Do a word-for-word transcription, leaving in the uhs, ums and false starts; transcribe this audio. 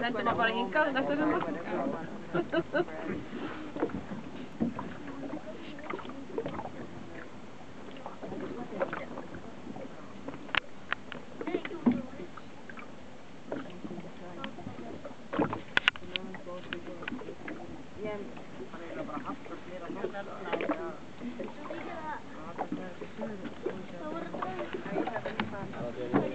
Sento ma fare in calda sta cosa? Yeah.